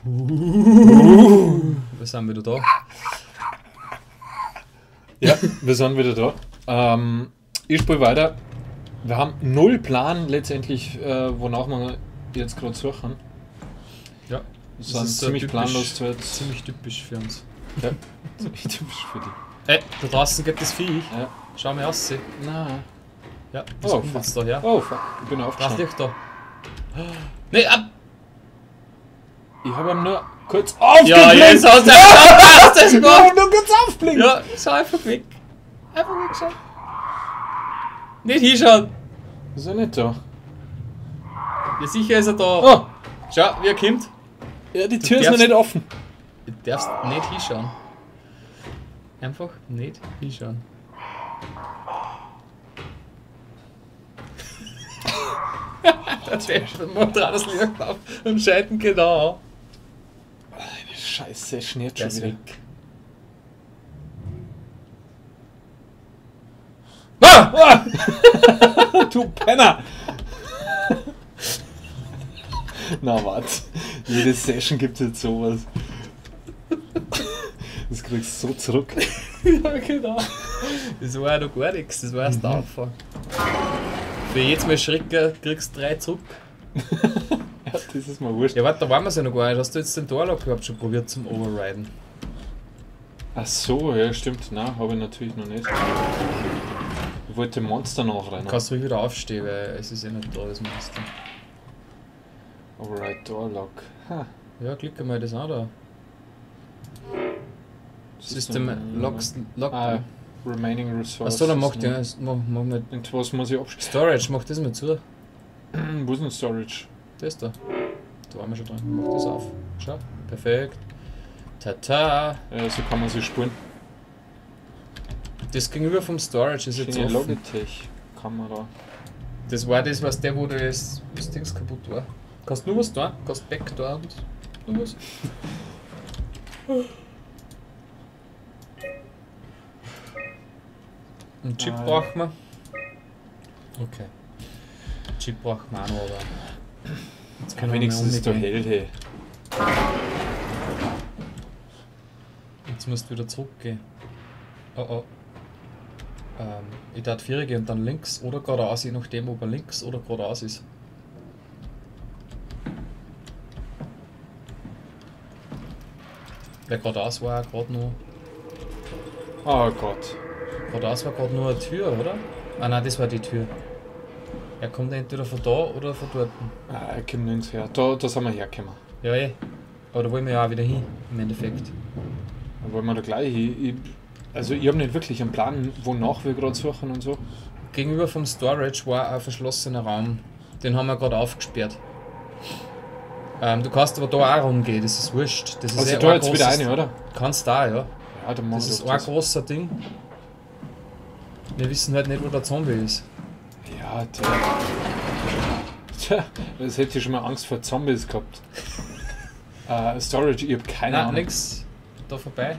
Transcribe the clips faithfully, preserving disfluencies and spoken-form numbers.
Uh, wir sind wieder da. Ja, wir sind wieder da. Ähm, ich spiele weiter. Wir haben null Plan letztendlich, äh, wonach wir jetzt gerade suchen. Ja, das sind ziemlich typisch, planlos. Ziemlich typisch für uns. Ja, ziemlich typisch für die. Ey, da draußen geht das Viech. Ja. Schau mal aus. Nein. Ja, was oh, kommt jetzt da her? Oh, fuck. Ich bin aufgestanden. Was liegt da? Nee, ab! Ich habe ihm nur kurz aufgeblinkt. Ja, jetzt hast du das gemacht. Ich habe nur kurz aufgeblinkt. Ja, schau einfach weg. Einfach wegschauen. Nicht hinschauen. Ist er nicht da? Ja, sicher ist er da. Oh. Schau, wie er kommt. Ja, die Tür ist noch nicht offen. Du darfst nicht hinschauen. Einfach nicht hinschauen. Der Typ macht dran das Licht auf und scheiden genau. Eine Scheiße, schneit schon wieder. Weg. Ah! Du Penner! Na warte, jede Session gibt jetzt sowas. Das kriegst du so zurück. Ja, genau. Das war ja noch gar nichts, das war erst der Anfang. Für jedes Mal schrecken kriegst du drei zurück. Ja, das ist mal wurscht. Ja, warte, da waren wir ja noch gar nicht. Hast du jetzt den Torlock überhaupt schon probiert zum Overriden? Ach so, ja stimmt. Nein, habe ich natürlich noch nicht. Ich wollte Monster nachrennen. Du kannst ruhig wieder aufstehen, weil es ist eh nicht da, das Monster. Override Door Lock. Ha. Ja, klick mal das auch da. System Locks. Lock. Ah, Remaining Resources. Achso, dann macht ja. Mach, mach nicht. Und was muss ich abstellen? Storage, mach das mal zu. Wo ist denn Storage? Das da. Da waren wir schon dran. Mach das auf. Schau. Perfekt. Tata. Ja, so kann man sich spuren. Das gegenüber vom Storage ist jetzt offen. Logitech Kamera. Das war das, was der, wo das, das Ding kaputt war. Kannst du nur was da? Kannst Back da und nur was? Ein Chip ah, brauchen wir. Okay. Chip brauchen wir auch noch, aber. Jetzt kann wenigstens ist da hell, hey. Jetzt musst du wieder zurückgehen. Oh oh. Ähm, ich darf vier gehen und dann links oder geradeaus, je nachdem, ob er links oder geradeaus ist. Weil geradeaus war ja gerade nur. Oh Gott. Geradeaus war gerade nur eine Tür, oder? Ah nein, das war die Tür. Er kommt entweder von da oder von dort. Ah, er kommt nirgends her. Da, da sind wir hergekommen. Ja, eh. Aber da wollen wir ja auch wieder hin, im Endeffekt. Da wollen wir da gleich hin. Ich, also ich habe nicht wirklich einen Plan, wonach wir gerade suchen und so. Gegenüber vom Storage war ein verschlossener Raum. Den haben wir gerade aufgesperrt. Ähm, du kannst aber da auch rumgehen, das ist wurscht. Das ist also eh da jetzt wieder eine, oder? Kannst da, ja. Ja, dann das ist ein das. großer Ding. Wir wissen halt nicht, wo der Zombie ist. Ja, tja. Tja, das hätte ich schon mal Angst vor Zombies gehabt. uh, Storage, ich hab keine Nein, Ahnung. Nix. Da vorbei.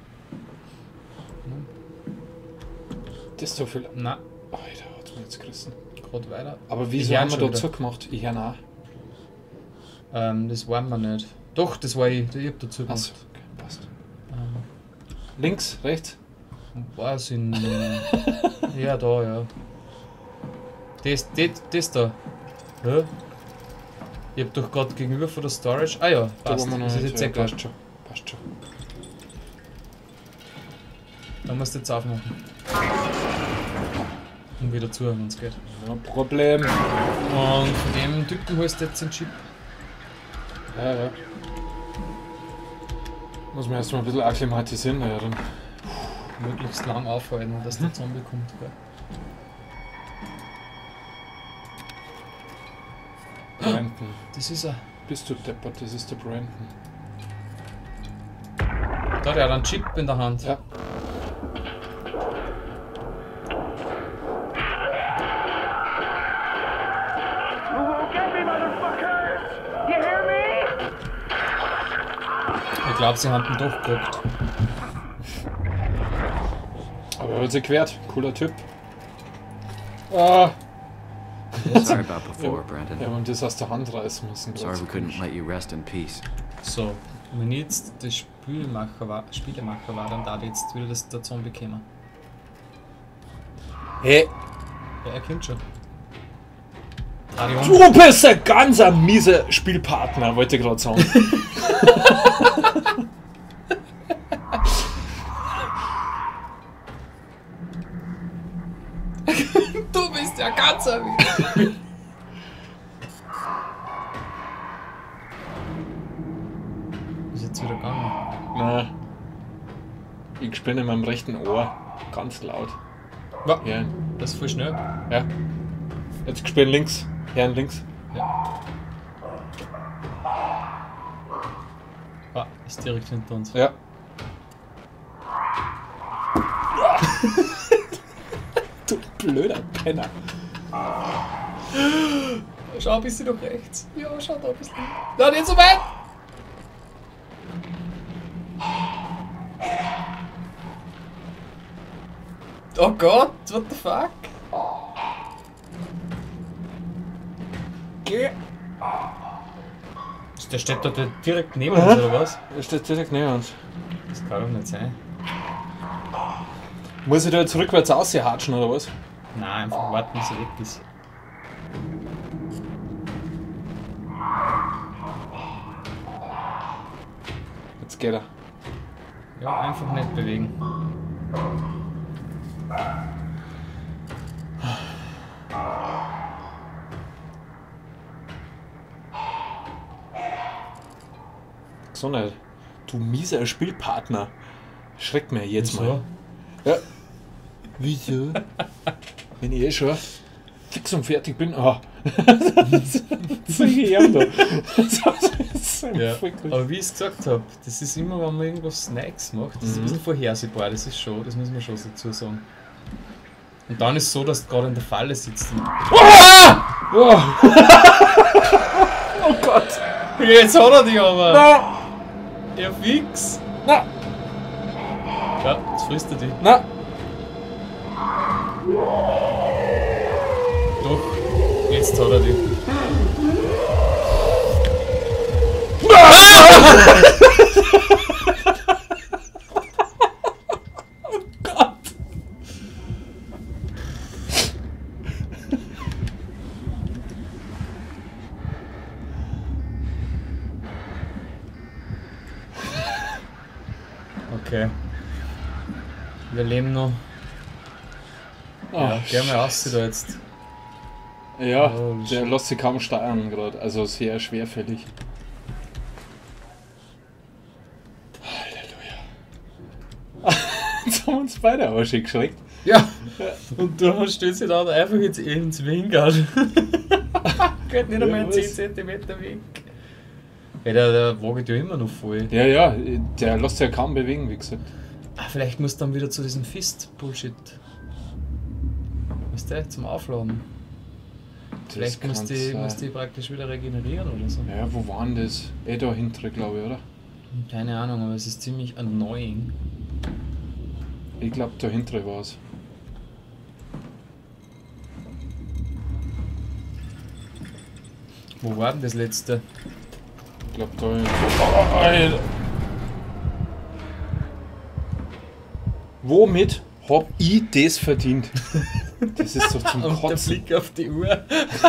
Das ist so viel. Nein. Alter, hat's mir jetzt gerissen. Gerade weiter. Aber wieso haben wir da zugemacht? Ich ja auch. Ähm, das waren wir nicht. Doch, das war ich. Ich hab dazu gemacht. Achso, okay, passt. Ähm. Links, rechts? Weiß ich nicht. Ja, da, ja. Das, das, das da. Ja. Ich hab doch gerade gegenüber von der Storage. Ah ja, passt. Da das ist jetzt ja, passt schon. Passt schon. Da musst du jetzt aufmachen. Und wieder zu, wenn es geht. Ja, Problem. Und von dem Typen holst du jetzt den Chip. Ja, ja. Muss man erstmal ein bisschen akklimatisieren, ja dann. Möglichst lang aufhalten, dass der Zombie kommt. Gell? Brandon. Das ist er. Bist du deppert, das ist der Brandon. Da hat er einen Chip in der Hand. Ja. Ich glaube, sie haben ihn doch gekriegt. Aber er hat sich gewehrt. Cooler Typ. Ah. Sorry about before, Brandon. Ja, und das aus der Hand reißen müssen. Sorry we couldn't let you rest in peace. So, wenn ich jetzt der Spielmacher war, Spielemacher war, dann darf jetzt wieder das der Zombie kommen. Hey, Ja, er kommt schon. Dreh dich um. du bist ein ganz ein mieser Spielpartner, wollte ich gerade sagen. Du bist ja ganz ein Ist jetzt wieder gegangen. Nein. Ich spinne in meinem rechten Ohr ganz laut. Ja, Ja, das ist voll schnell. ja. Jetzt gespielt links. Herren links. Ja. Ah, ist direkt hinter uns. Ja. Du blöder Penner. Schau ein bisschen nach rechts. Ja, schau da ein bisschen. Da, nicht so weit! Oh Gott, what the fuck? Geh. Der steht da direkt neben uns, oder was? Er steht direkt neben uns. Das kann doch nicht sein. Muss ich da jetzt rückwärts aushatschen oder was? Nein, einfach warten, bis er weg ist. Jetzt geht er. Ja, einfach nicht bewegen. Gesundheit. Du mieser Spielpartner. Schreckt mir jetzt Wieso? mal. Ja. Wieso? Wenn ich eh schon fix und fertig bin. Oh. Das ist ja da. Ja, aber wie ich es gesagt habe, das ist immer, wenn man irgendwas Snacks macht, das ist ein bisschen vorhersehbar, das ist schon, das muss man schon dazu sagen. Und dann ist es so, dass du gerade in der Falle sitzt. Und Oh, oh Gott! jetzt hat er dich aber! Na! Ja, fix! Na! Ja, jetzt frisst er dich. Na! Doch, jetzt hat er dich. Oh Gott! Okay. Wir leben noch. Ja, Oh, geh mal raus da jetzt. Ja, Oh, der shit. lässt sich kaum steuern gerade, also sehr schwerfällig. Halleluja. Jetzt haben wir uns beide aber schon geschreckt. Ja! Und du stellst dich dann einfach jetzt ins Wingard. Geht nicht einmal Ja, was? zehn Zentimeter weg. Ja, der, der wagt ja immer noch voll. Ja, ja, der lässt sich ja kaum bewegen, wie gesagt. Ah, vielleicht muss dann wieder zu diesem Fist-Bullshit. Weißt du, zum Aufladen. Vielleicht muss kann's die, sein. muss die praktisch wieder regenerieren oder so. Ja, wo waren das? Eh da hinten, glaube ich, oder? Keine Ahnung, aber es ist ziemlich annoying. Ich glaube, da hinten war es. Wo war denn das letzte? Ich glaube, da. Oh, Alter. Womit hab ich das verdient? Das ist doch zum Und der Kotzen. Blick auf die Uhr.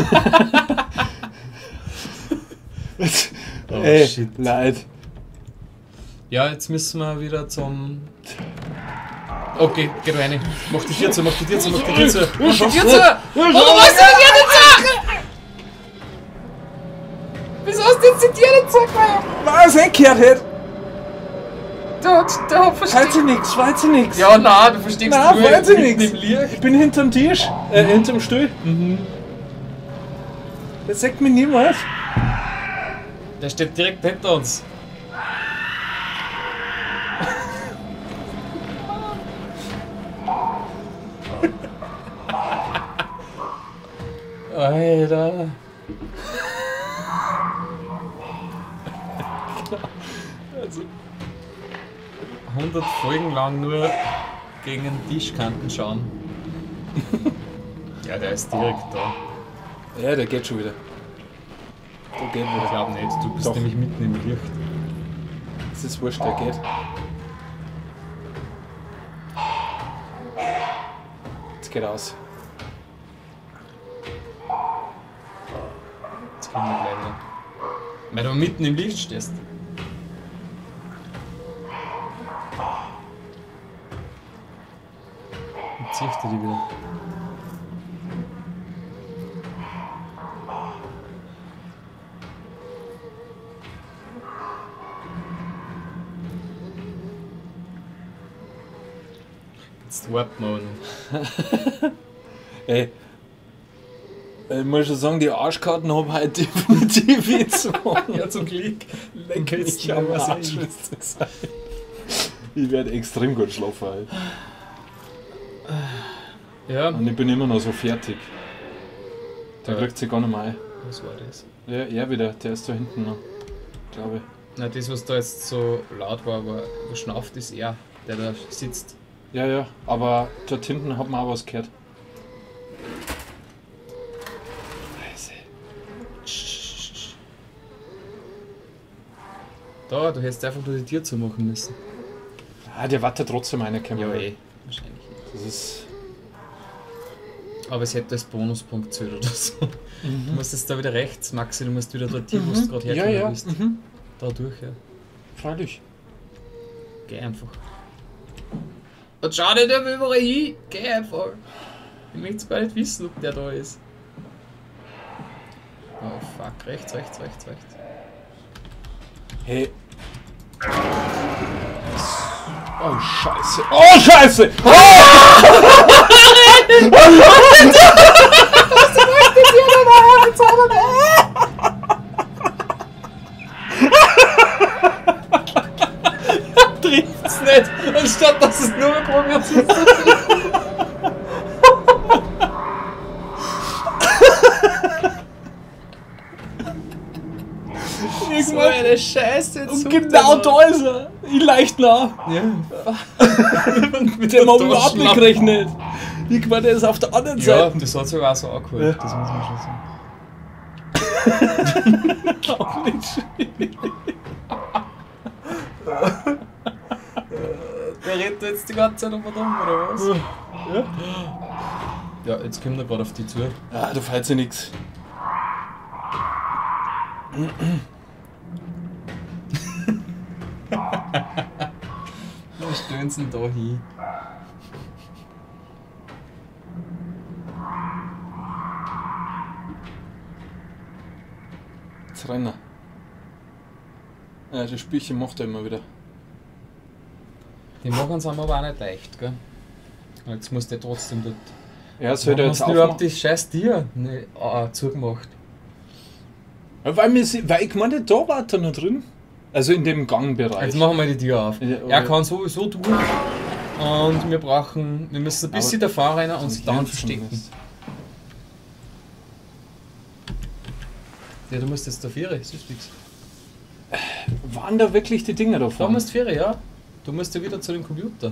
Oh, Ey, shit. leid. Ja, jetzt müssen wir wieder zum... Okay, geh rein. Mach die Tür zu, mach die Tür zu, mach die Tür zu. Mach die Tür zu! Oder machst du die Tür nicht zu? Wieso hast du jetzt die Tür nicht zugemacht? Was, eh gehört hätte? Du, du verstehst... Weiß ich nix, weiß ich nix. Ja, nein, du verstehst Nein, nur weiß ich mitten nix. im Licht. Ich bin hinterm Tisch, äh, hinterm Stuhl. Mhm. Das sagt mir niemand. Der steht direkt hinter uns. Alter. Also hundert Folgen lang nur gegen den Tischkanten schauen. Ja, der ist direkt da. Ja, der geht schon wieder. Der geht Ich wieder. glaube nicht, du bist Doch. nämlich mitten im Licht. Das ist wurscht, der geht. Jetzt geht aus. Jetzt kommen wir gleich wieder. Weil du mitten im Licht stehst. Jetzt zieh ich dir die wieder. Jetzt warten wir noch. Ey. Ich muss schon sagen, die Arschkarten haben heute definitiv gezogen. Ja, zum Glück. Lecker jetzt Ich am Arsch müsste sein. Ich werde extrem gut schlafen heute. Ja. Und ich bin immer noch so fertig. Der Ja. kriegt sich gar nicht mehr ein. Was war das? Ja, er wieder, der ist da hinten noch. Glaube ich. Na, das, was da jetzt so laut war, war geschnauft, ist er, der da sitzt. Ja, ja, aber dort hinten hat man auch was gehört. Da, du hättest einfach nur die Tür zumachen müssen. Ah, der wartet trotzdem eine Kamera. Ja, eh. Wahrscheinlich eh. Das ist. Aber es hätte als Bonuspunkt zählt oder so. Mhm. Du musst jetzt da wieder rechts, Maxi, du musst wieder dort hin, wo du gerade Ja, hergekommen ja. bist. Mhm. Da durch, ja. Freilich. Geh einfach. Und schau nicht überall hin, geh einfach. Ich möchte gar nicht wissen, ob der da ist. Oh fuck, rechts, rechts, rechts, rechts. Hey. Oh Scheiße. Oh Scheiße! Trifft's nicht, anstatt dass es nur probiert zu So eine Scheiße jetzt. Und genau da ist er! Ich leicht nah! Ja. Mit dem haben wir überhaupt nicht gerechnet! Ich meine, der ist auf der anderen Ja, Seite! das hat sogar auch so angehört, das muss man schon sagen. Auch nicht schwierig. Der redet jetzt die ganze Zeit um dumm, oder was? Ja? Ja, jetzt kommt er gerade auf die zu. Ah, da fällt sich nichts. Wo stehen sie denn da hin? Jetzt rennen. Ja, das Spielchen macht er immer wieder. Die machen es aber auch nicht leicht, gell? Jetzt muss der trotzdem dort. Ja, soll der Warum jetzt hast du überhaupt aufmachen? die scheiß Tür ne, ah, zugemacht? Ja, weil, wir, sie- weil ich meine, da war er noch drin. Also in dem Gangbereich. Jetzt machen wir die Tür auf. Ja, Er aber- kann sowieso durch. Und wir brauchen, wir müssen ein bisschen Aber- davor rennen und Das uns dann Hirn verstecken. ist- Ja, du musst jetzt da Viere, das ist nichts. Waren da wirklich die Dinger Da davon? musst du Viere, ja. Du musst ja wieder zu dem Computer.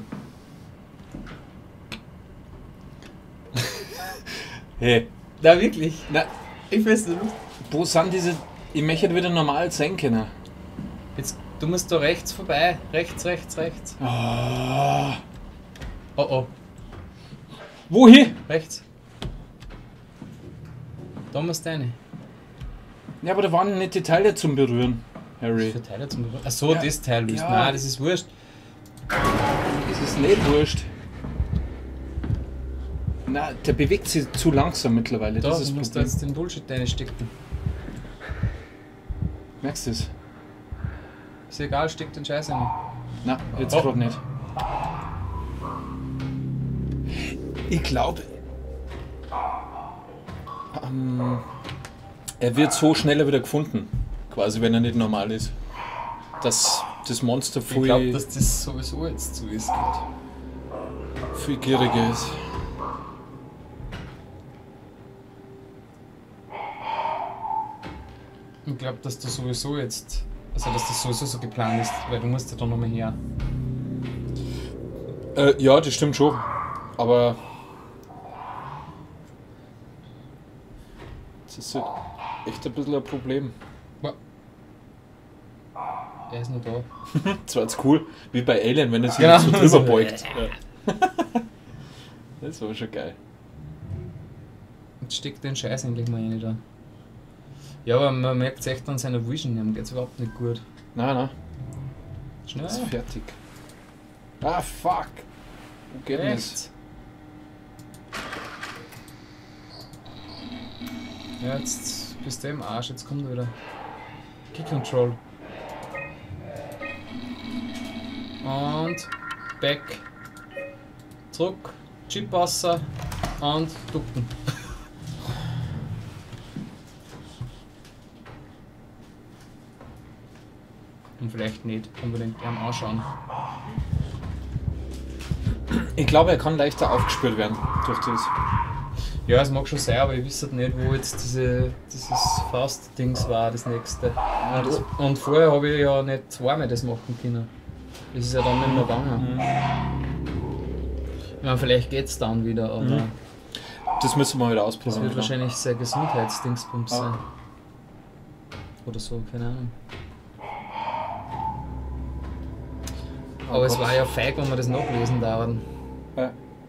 Hey, Na wirklich? na, Ich weiß nicht. wo sind diese. Ich möchte wieder normal sein können. Jetzt, du musst da rechts vorbei. Rechts, rechts, rechts. Ah. Oh oh, Wohin? rechts. Da musst du rein. Ja, aber da waren nicht die Teile zum Berühren, Harry. Für Teile zum Berühren. Achso, Ja. das Teil löst. Ja. Nein, das ist wurscht. Das ist nicht wurscht. Na, der bewegt sich zu langsam mittlerweile. Da das ist das musst du Problem. jetzt den Bullshit reinstecken. Merkst du es? Ist egal, steck den Scheiß rein. Na, jetzt Oh. gerade nicht. Ich glaube, ähm, er wird so schneller wieder gefunden, quasi, wenn er nicht normal ist. Dass das Monster Ich glaube, viel, dass das sowieso jetzt zu ist. Geht. viel gieriger ist. Ich glaube, dass du sowieso jetzt. Also, dass das sowieso so geplant ist, weil du musst ja da nochmal her. Äh, ja, das stimmt schon. Aber das ist halt echt ein bisschen ein Problem. Er ist noch da. Das war jetzt cool, wie bei Alien, wenn er sich Genau. so drüber beugt. Ja. Das war schon geil. Jetzt steckt den Scheiß endlich mal rein da. Ja, aber man merkt es echt an seiner Vision, ihm geht's überhaupt nicht gut. Nein, nein, Schnell. ist fertig. Ah, fuck. Wo geht denn das? Ja, jetzt bist du im Arsch, jetzt kommt er wieder. Key Control. Und back. Zurück. Chip Wasser und ducken. Und vielleicht nicht unbedingt am anschauen. Ich glaube, er kann leichter aufgespürt werden durch das. Ja, es mag schon sein, aber ich wüsste nicht, wo jetzt diese, dieses Fast-Dings war, das nächste. Und, und vorher habe ich ja nicht zweimal das machen können. Das ist ja dann nicht mehr gegangen. Mhm. Ich meine, vielleicht geht es dann wieder, aber Mhm. Das müssen wir wieder das ausprobieren. wird genau. wahrscheinlich sehr Gesundheitsdingsbums Ah. sein. Oder so, keine Ahnung. Oh Aber es Gott. war ja feig, wenn wir das nachlesen dauern. Ja.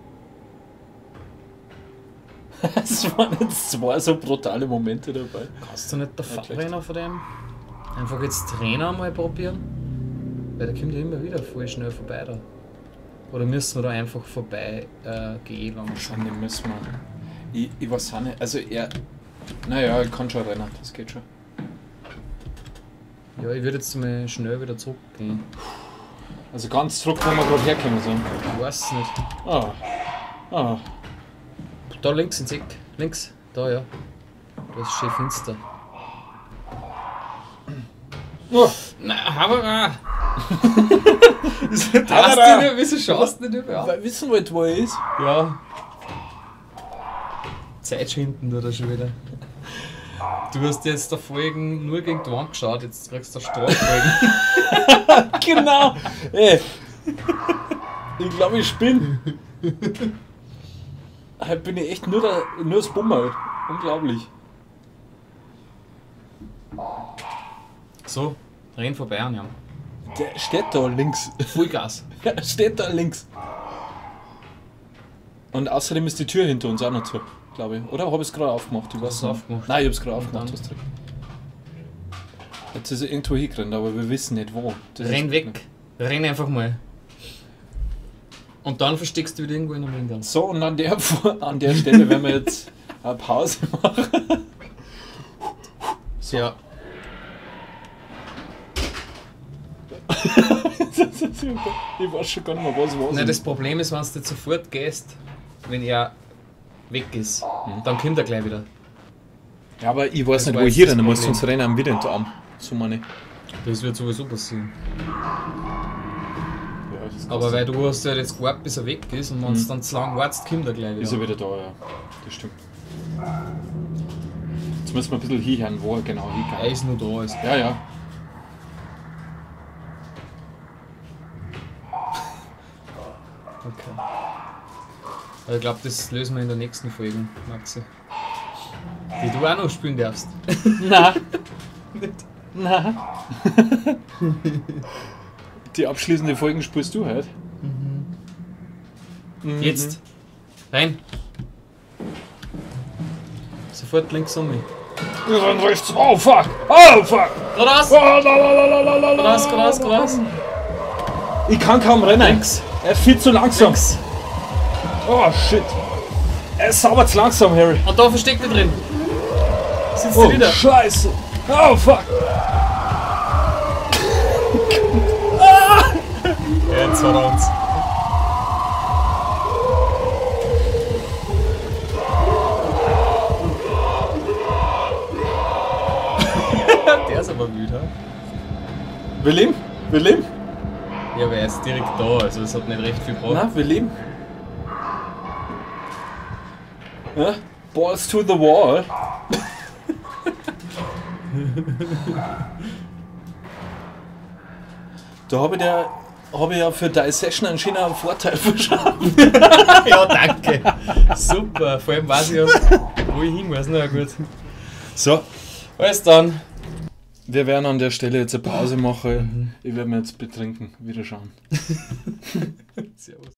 Es waren jetzt zwei so brutale Momente dabei. Kannst du nicht der Ja, Fahrtrainer von dem? Einfach jetzt Trainer mal probieren? Weil der kommt ja immer wieder voll schnell vorbei da. Oder müssen wir da einfach vorbei äh, gehen lassen? Wahrscheinlich müssen wir. Ich, ich weiß auch nicht. Also er. Naja, ich kann schon rennen, das geht schon. Ja, ich würde jetzt mal schnell wieder zurückgehen. Also ganz zurück, wo wir gerade herkommen sind. Ich weiß es nicht. Ah. Ah. Da links ins Eck. Links. Da ja. Da ist schön finster. Oh. Nein, Hammer! Wieso Hast du nicht? Wieso schaust du nicht mehr Weil wissen wollt, wo er ist? Ja. Zeit schinden oder schon wieder. Du hast jetzt der Folgen nur gegen die Wand geschaut, jetzt kriegst du Straffolgen. Genau! Ey. Ich glaube, ich spinne. Heute bin ich echt nur, der, nur das Bummel. Unglaublich. So, renn vorbei an, ja. Der steht da links. Vollgas. Er steht da links. Und außerdem ist die Tür hinter uns auch noch zu, glaube ich. Oder habe ich es gerade aufgemacht? Ich weiß Hast nicht. du aufgemacht? Nein, ich habe es gerade aufgemacht. dann? Hast recht. Jetzt ist er irgendwo hingerannt, aber wir wissen nicht wo. Das Renn ist- weg. Renn einfach mal. Und dann versteckst du wieder irgendwo in einem Winkel. So, und an der, an der Stelle werden wir jetzt eine Pause machen. So. Ja. Ich weiß schon gar nicht mehr, was war. Nein, das Problem ist, wenn du jetzt sofort gehst, wenn er weg ist, Mhm. dann kommt er gleich wieder. Ja, aber ich weiß Das nicht, war wo jetzt ich hier das rennen muss, Problem. sonst rennen wir wieder in den Arm. So meine ich. Das wird sowieso passieren. Ja, das Aber weil du hast ja jetzt gewartet, bis er weg ist und wenn du Mhm. dann zu lange wartest, kommt er gleich wieder. ist er wieder da, ja. Das stimmt. Jetzt müssen wir ein bisschen hinhören, wo er genau Er hingeht. ist nur da. Ist. Ja, ja. Okay. Aber ich glaube, das lösen wir in der nächsten Folge, Maxi. Die du auch noch spielen darfst. Nein. Nicht? Nein. Die abschließende Folgen spielst du halt. Mhm. Jetzt. Rein. Sofort links um mich. Wir sind rechts. Oh fuck! Oh fuck! Geradeaus! Oh, la, la, la, la, la, la, Geradeaus, geradeaus, geradeaus. Ich kann kaum rennen. Links. Er ist viel zu langsam. Links. Oh shit. Er ist sauber zu langsam, Harry. Und da versteckt er drin. Sitzt Oh, er wieder. Scheiße. Oh fuck. Jetzt hat er uns. Der ist aber müde. Wir leben. Wir leben. Ja, aber er ist direkt da, also es hat nicht recht viel gebraucht. Na, wir leben. Ja? Balls to the wall. Da habe ich, der- hab ich ja für deine Session anscheinend einen Vorteil verschafft. Ja, danke. Super, vor allem weiß ich ja, wo ich hin muss. Na ja, gut. So, Alles dann. wir werden an der Stelle jetzt eine Pause machen. Mhm. Ich werde mir jetzt betrinken. Wieder schauen. Servus.